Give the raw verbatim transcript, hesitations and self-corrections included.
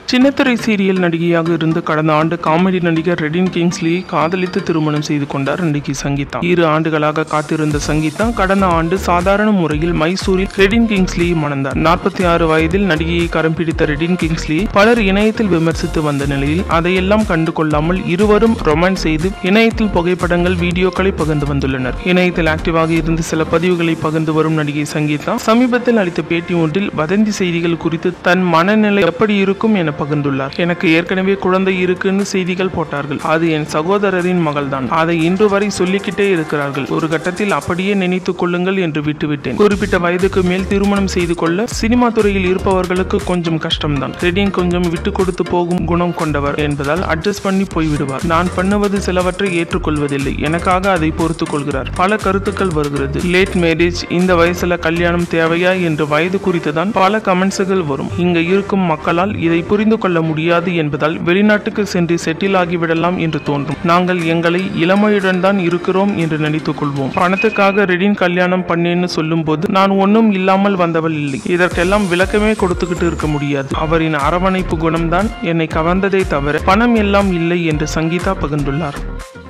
சின்னத்திரை சீரியல் நடிகையாக இருந்து கடந்த ஆண்டு காமெடி நடிகர் ரெடின் கிங்ஸ்லியை காதலித்து திருமணம் செய்து கொண்டார் நடிகை சங்கீதா. இரு ஆண்டுகளாக காத்திருந்த சங்கீதா கடந்த ஆண்டு சாதாரண முறையில் மைசூரில் ரெடின் கிங்ஸ்லியை மணந்தார். நாற்பத்தி ஆறு வயதில் நடிகையை கரம் பிடித்த ரெடின் கிங்ஸ்லியை பலர் இணையத்தில் விமர்சித்து வந்த நிலையில் அதையெல்லாம் கண்டு கொள்ளாமல் இருவரும் ரொமான்ஸ் செய்து இணையத்தில் புகைப்படங்கள், வீடியோக்களை பகிர்ந்து வந்துள்ளனர். இணையத்தில் ஆக்டிவாக இருந்து சில பதிவுகளை பகிர்ந்து வரும் நடிகை சங்கீதா சமீபத்தில் அளித்த பேட்டி ஒன்றில் வதந்தி செய்திகள் குறித்து தன் மனநிலை எப்படி இருக்கும் என பகிர்ந்துள்ளார். எனக்கு ஏற்கனவே குழந்தை இருக்குன்னு செய்திகள் போட்டார்கள். அது என் சகோதரரின் மகள் தான். அதை இன்று வரை சொல்லிக்கிட்டே இருக்கிறார்கள். ஒரு கட்டத்தில் அப்படியே நினைத்துக் கொள்ளுங்கள் என்று விட்டுவிட்டேன். குறிப்பிட்ட வயதுக்கு மேல் திருமணம் செய்து கொள்ள சினிமா துறையில் இருப்பவர்களுக்கு கொஞ்சம் கஷ்டம்தான். ரெடின் கொஞ்சம் விட்டு கொடுத்து போகும் குணம் கொண்டவர் என்பதால் அட்ஜஸ்ட் பண்ணி போய்விடுவார். நான் பண்ணுவது சிலவற்றை ஏற்றுக்கொள்வதில்லை. எனக்காக அதை பொறுத்துக் கொள்கிறார். பல கருத்துக்கள் வருகிறது. லேட் மேரேஜ், இந்த வயசுல கல்யாணம் தேவையா என்று வயது குறித்துதான் பல கமெண்ட்ஸ்கள் வரும். இங்க இருக்கும் மக்களால் இதை புரிந்து கொள்ள முடியாது என்பதால் வெளிநாட்டுக்கு சென்று செட்டில் ஆகிவிடலாம் என்று தோன்றும். நாங்கள் எங்களை இளமையுடன் தான் இருக்கிறோம் என்று நினைத்துக் கொள்வோம். பணத்துக்காக ரெடின் கல்யாணம் பண்ணேன்னு சொல்லும் போது நான் ஒன்னும் இல்லாமல் வந்தவள் இல்லை. இதற்கெல்லாம் விளக்கமே கொடுத்துக்கிட்டு இருக்க முடியாது. அவரின் அரவணைப்பு குணம்தான் என்னை கவர்ந்ததே தவிர பணம் எல்லாம் இல்லை என்று சங்கீதா பகிர்ந்துள்ளார்.